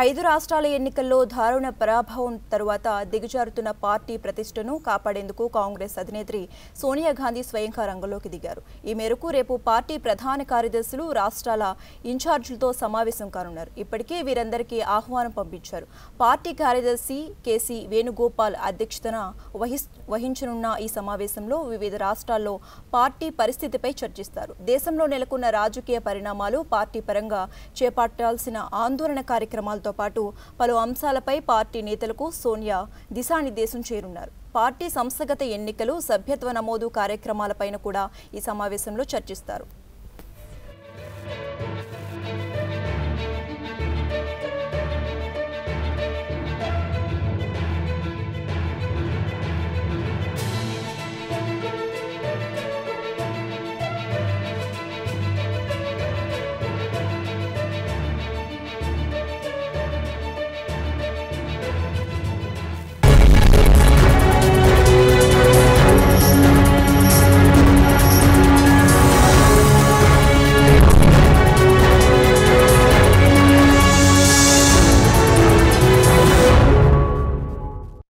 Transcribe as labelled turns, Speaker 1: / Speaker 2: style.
Speaker 1: 5 రాష్ట్రాల ఎన్నికల్లో దారుణ పరాభవం తరువాత దిగజారుతున్న పార్టీ ప్రతిష్టను కాపాడేందుకు కాంగ్రెస్ అధినేత్రి సోనియా గాంధీ స్వయంగా రంగంలోకి దిగారు. ఈ మేరకు రేపు పార్టీ ప్రధాన కార్యదర్శులు రాష్ట్రాల ఇన్ఛార్జీలతో సమావేశం కానున్నారు. ఇప్పటికే వీరందరికీ ఆహ్వానం పంపించారు. పార్టీ కార్యదర్శి కేసీ వేణుగోపాల్ అధ్యక్షతన వహించనున్న ఈ సమావేశంలో వివిధ రాష్ట్రాల్లో పార్టీ పరిస్థితిపై చర్చిస్తారు. దేశంలో నెలకొన్న రాజకీయ పరిణామాలు, పార్టీ పరంగా చేపట్టాల్సిన ఆందోళన కార్యక్రమాలతో పాటు పలు అంశాలపై పార్టీ నేతలకు సోనియా దిశానిర్దేశం చేయనున్నారు. పార్టీ సంస్థాగత ఎన్నికలు, సభ్యత్వ నమోదు కార్యక్రమాలపైన కూడా ఈ సమావేశంలో చర్చిస్తారు.